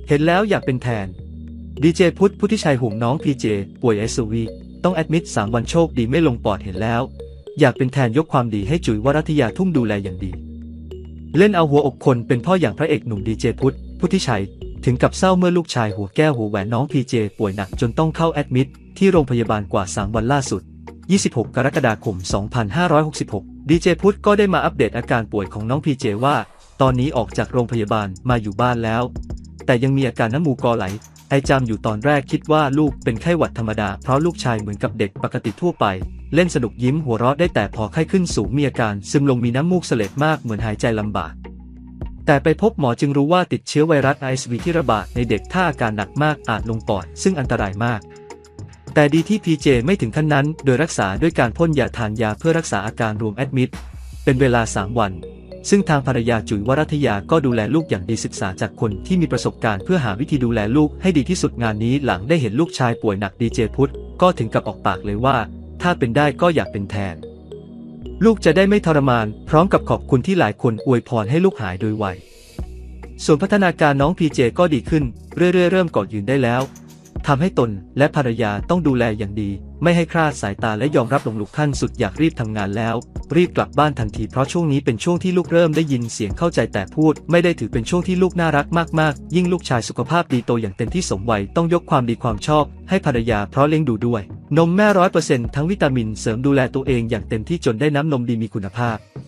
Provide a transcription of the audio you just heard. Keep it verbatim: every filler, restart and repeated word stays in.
เห็นแล้วอยากเป็นแทนดีเจพุทธพุทธิชัยห่วงน้องพีเจป่วยไอซียูต้องแอดมิดสามวันโชคดีไม่ลงปอดเห็นแล้วอยากเป็นแทนยกความดีให้จุ๋ยวรัตยาทุ่มดูแลอย่างดีเล่นเอาหัวอกคนเป็นพ่ออย่างพระเอกหนุ่มดีเจพุทธพุทธิชัยถึงกับเศร้าเมื่อลูกชายหัวแก้วหัวแหวนน้องพีเจป่วยหนักจนต้องเข้าแอดมิดที่โรงพยาบาลกว่าสามวันล่าสุดยี่สิบหกกรกฎาคมสองพันห้าร้อยหกสิบหกดีเจพุทธก็ได้มาอัปเดตอาการป่วยของน้องพีเจว่าตอนนี้ออกจากโรงพยาบาลมาอยู่บ้านแล้วแต่ยังมีอาการน้ำมูกกอไหลไอจามอยู่ตอนแรกคิดว่าลูกเป็นไข้หวัดธรรมดาเพราะลูกชายเหมือนกับเด็กปกติทั่วไปเล่นสนุกยิ้มหัวเราะได้แต่พอไข้ขึ้นสูงมีอาการซึมลงมีน้ำมูกเสลดมากเหมือนหายใจลำบากแต่ไปพบหมอจึงรู้ว่าติดเชื้อไวรัส ไอ เอส วี ที่ระบาดในเด็กถ้าอาการหนักมากอาจลงปอดซึ่งอันตรายมากแต่ดีที่พีเจไม่ถึงขั้นนั้นโดยรักษาด้วยการพ่นยาทานยาเพื่อรักษาอาการรวมแอดมิดเป็นเวลาสามวันซึ่งทางภรรยาจุ๋ยวรัตยาก็ดูแลลูกอย่างดีศึกษาจากคนที่มีประสบการณ์เพื่อหาวิธีดูแลลูกให้ดีที่สุดงานนี้หลังได้เห็นลูกชายป่วยหนักดีเจพุทธก็ถึงกับออกปากเลยว่าถ้าเป็นได้ก็อยากเป็นแทนลูกจะได้ไม่ทรมานพร้อมกับขอบคุณที่หลายคนอวยพรให้ลูกหายโดยไวส่วนพัฒนาการน้องพีเจก็ดีขึ้นเรื่อยๆเริ่มกอดยืนได้แล้วทำให้ตนและภรรยาต้องดูแลอย่างดีไม่ให้คลาดสายตาและยอมรับลงลุกขั้นสุดอยากรีบทำงานแล้วรีบกลับบ้านทันทีเพราะช่วงนี้เป็นช่วงที่ลูกเริ่มได้ยินเสียงเข้าใจแต่พูดไม่ได้ถือเป็นช่วงที่ลูกน่ารักมากๆยิ่งลูกชายสุขภาพดีโตอย่างเต็มที่สมวัยต้องยกความดีความชอบให้ภรรยาเพราะเลี้ยงดูด้วยนมแม่ร้อยเปอร์เซ็นต์ทั้งวิตามินเสริมดูแลตัวเองอย่างเต็มที่จนได้น้ำนมดีมีคุณภาพ